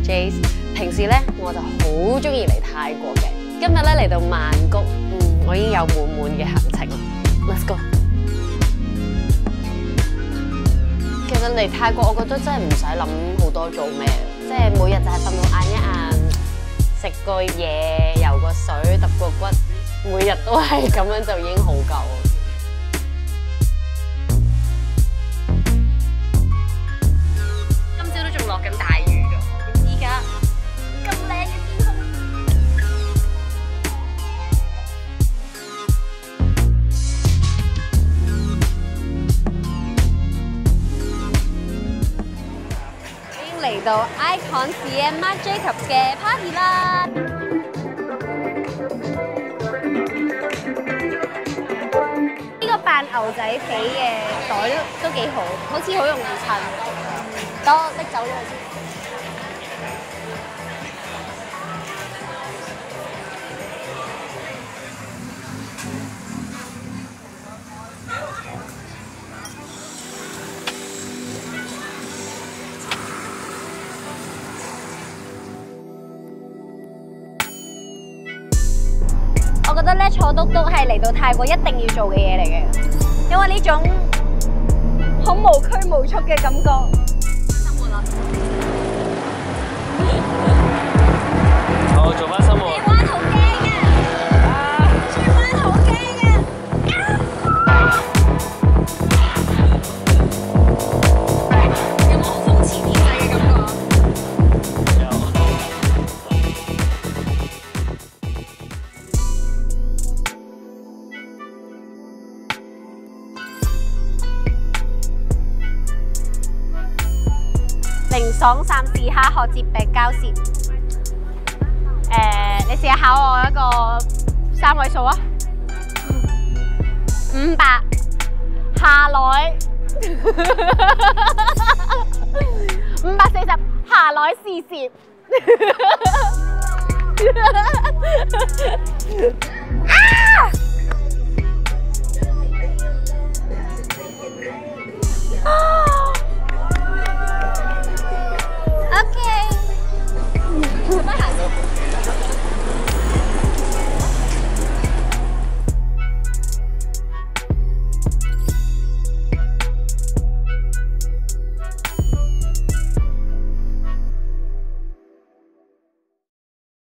Jace。平時咧我就好中意嚟泰國嘅，今日咧嚟到曼谷，我已經有滿嘅行程啦。Let's go。其實嚟泰國，我覺得真係唔使諗好多做咩，即係每日就係瞓到晏一晏，食個嘢、游個水、揼個骨，每日都係咁樣就已經好夠。今朝都仲落緊大雨㗎，點知而家咁靚嘅天空？已經嚟到 Icon CM Marc Jacobs 嘅 party 啦！呢個扮牛仔皮嘅袋都幾好，好似好容易襯。等我拎走咗佢先。我覺得咧坐篤篤係嚟到泰國一定要做嘅嘢嚟嘅，因為呢種好無拘無束嘅感覺。生活啦， 好做翻生活。 轉彎好驚啊！轉彎好驚啊！有冇好風馳天際嘅感覺？零爽3試下學接壁交涉。你試下考我一個3位數啊！500下來540下來試涉。